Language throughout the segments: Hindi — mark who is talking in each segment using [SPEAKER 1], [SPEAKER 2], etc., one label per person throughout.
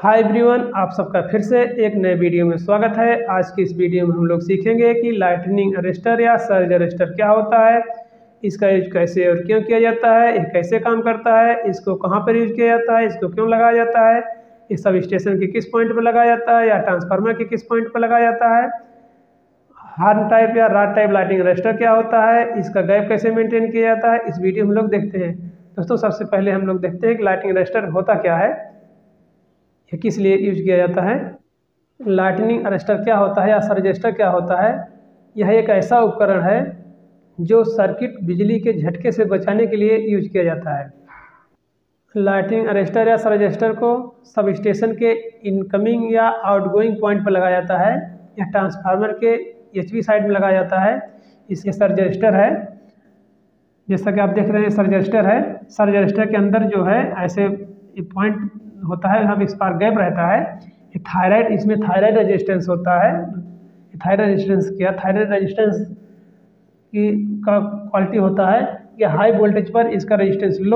[SPEAKER 1] हाय एवरीवन, आप सबका फिर से एक नए वीडियो में स्वागत है। आज की इस वीडियो में हम लोग सीखेंगे कि लाइटनिंग अरेस्टर या सर्ज अरेस्टर क्या होता है, इसका यूज कैसे और क्यों किया जाता है, यह कैसे काम करता है, इसको कहां पर यूज किया जाता है, इसको क्यों लगाया जाता है, इस सब स्टेशन के किस पॉइंट पर लगाया जाता है या ट्रांसफार्मर के किस पॉइंट पर लगाया जाता है, हॉर्न टाइप या रॉड टाइप लाइटनिंग अरेस्टर क्या होता है, इसका गैप कैसे मेंटेन किया जाता है, इस वीडियो में हम लोग देखते हैं। दोस्तों, सबसे पहले हम लोग देखते हैं कि लाइटनिंग अरेस्टर होता क्या है, ये किस लिए यूज किया जाता है। लाइटनिंग अरेस्टर क्या होता है या सर्ज अरेस्टर क्या होता है। यह एक ऐसा उपकरण है जो सर्किट बिजली के झटके से बचाने के लिए यूज किया जाता है। लाइटनिंग अरेस्टर या सर्ज अरेस्टर को सब स्टेशन के इनकमिंग या आउटगोइंग पॉइंट पर लगाया जाता है या ट्रांसफार्मर के एचवी साइड में लगाया जाता है। इसके सर्ज अरेस्टर है, जैसा कि आप देख रहे हैं सर्ज अरेस्टर है। सर्ज अरेस्टर के अंदर जो है ऐसे पॉइंट होता है, यहाँ पे स्पार्क गैप रहता है। ये थायराइड, इसमें थायराइड रेजिस्टेंस होता है। थायराइड रेजिस्टेंस क्या, थायराइड रेजिस्टेंस की का क्वालिटी होता है कि हाई वोल्टेज पर इसका रेजिस्टेंस लो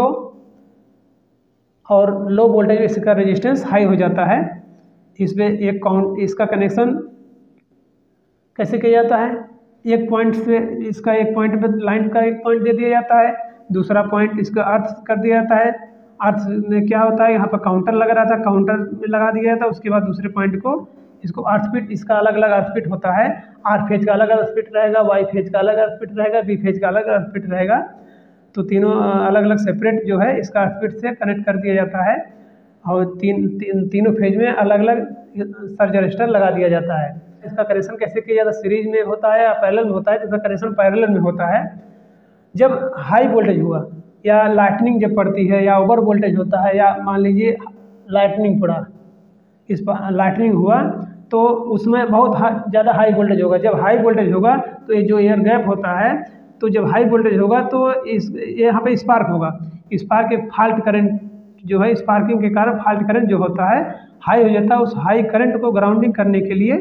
[SPEAKER 1] और लो वोल्टेज पर इसका रेजिस्टेंस हाई हो जाता है। इसमें एक काउंट, इसका कनेक्शन कैसे किया जाता है, एक पॉइंट से इसका एक पॉइंट पे लाइन का एक पॉइंट दे दिया जाता है, दूसरा पॉइंट इसका अर्थ कर दिया जाता है। अर्थ में क्या होता है, यहाँ पर काउंटर लगा रहा था, काउंटर में लगा दिया जाता है। उसके बाद दूसरे पॉइंट को इसको अर्थ फिट, इसका अलग अलग अर्थ फिट होता है। आर फेज का अलग अर्थ फिट रहेगा, वाई फेज का अलग अर्थ फिट रहेगा, बी फेज का अलग अर्थ फिट रहेगा। तो तीनों अलग अलग सेपरेट जो है इसका अर्थ फिट से कनेक्ट कर दिया जाता है और तीनों फेज में अलग अलग सर्ज अरेस्टर लगा दिया जाता है। इसका कनेक्शन कैसे किया जाता है, सीरीज में होता है या पैरेलल में होता है। इसका कनेक्शन पैरेलल में होता है। जब हाई वोल्टेज हुआ या लाइटनिंग जब पड़ती है या ओवर वोल्टेज होता है या मान लीजिए लाइटनिंग पड़ा, इस पर लाइटनिंग हुआ तो उसमें बहुत ज़्यादा हाई वोल्टेज होगा। जब हाई वोल्टेज होगा तो ये जो एयर गैप होता है, तो जब हाई वोल्टेज होगा तो यहाँ पे स्पार्क होगा। स्पार्क के फॉल्ट करंट जो है, स्पार्किंग के कारण फॉल्ट करंट जो होता है हाई हो जाता है। उस हाई करंट को ग्राउंडिंग करने के लिए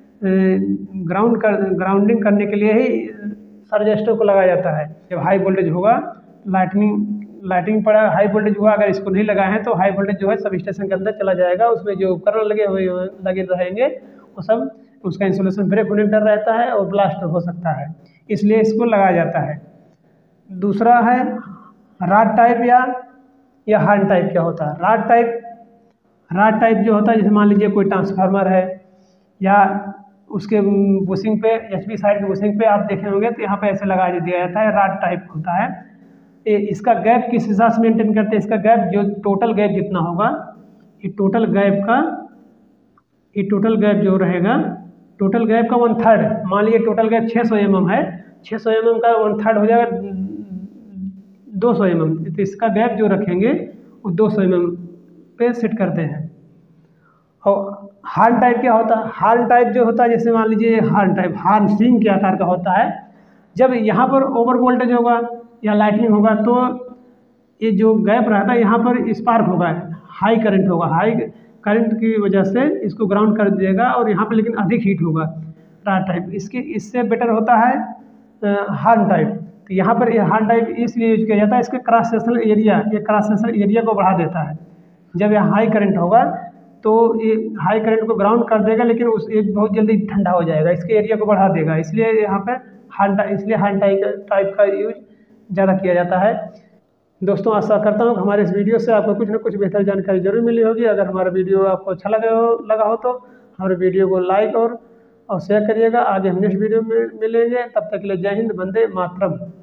[SPEAKER 1] ग्राउंडिंग करने के लिए ही सर्ज अरेस्टर को लगाया जाता है। जब हाई वोल्टेज होगा, लाइटिंग पड़ा, हाई वोल्टेज हुआ, अगर इसको नहीं लगाए हैं तो हाई वोल्टेज जो है सब स्टेशन के अंदर चला जाएगा। उसमें जो उपकरण लगे रहेंगे वो सब, उसका इंसुलेशन ब्रेक होने का डर रहता है और ब्लास्ट हो सकता है, इसलिए इसको लगाया जाता है। दूसरा है रॉड टाइप या हॉर्न टाइप। क्या होता है रॉड टाइप जो होता है, जैसे मान लीजिए कोई ट्रांसफार्मर है या उसके बुशिंग पे, एचवी साइड के बुशिंग पे आप देखे होंगे तो यहाँ पे ऐसे लगा दिया जाता है, रॉड टाइप होता है। इसका गैप किस हिसाब से मेंटेन करते हैं, इसका गैप जो टोटल गैप जितना होगा, ये टोटल गैप जो रहेगा, टोटल गैप का 1/3, मान लीजिए टोटल गैप 600 mm है, 600 mm का 1/3 हो जाएगा 200 mm। तो इसका गैप जो रखेंगे वो 200 mm पे सेट करते हैं। और हॉर्न टाइप क्या होता है, हॉर्न टाइप जो होता है, जैसे मान लीजिए हॉर्न टाइप, हॉर्न सिंग के आकार का होता है। जब यहाँ पर ओवर वोल्टेज होगा या लाइटनिंग होगा तो ये जो गैप रहता है यहाँ पर स्पार्क होगा, हाई करंट होगा, हाई करंट की वजह से इसको ग्राउंड कर दिएगा और यहाँ पर लेकिन अधिक हीट होगा रॉड टाइप। इससे बेटर होता है हॉर्न टाइप। तो यहाँ पर हॉर्न टाइप इसलिए यूज किया जाता है, इसके क्रॉस सेक्शनल एरिया, ये क्रॉस सेक्शनल एरिया को बढ़ा देता है। जब यहाँ हाई करंट होगा तो ये हाई करंट को ग्राउंड कर देगा, लेकिन ये बहुत जल्दी ठंडा हो जाएगा, इसके एरिया को बढ़ा देगा, इसलिए यहाँ पर हॉर्न टाइप का यूज ज़्यादा किया जाता है। दोस्तों, आशा करता हूँ कि हमारे इस वीडियो से आपको कुछ ना कुछ बेहतर जानकारी जरूर मिली होगी। अगर हमारा वीडियो आपको अच्छा लगा हो तो हमारे वीडियो को लाइक और शेयर करिएगा। आगे हम नेक्स्ट वीडियो में मिलेंगे, तब तक के लिए जय हिंद, वंदे मातरम।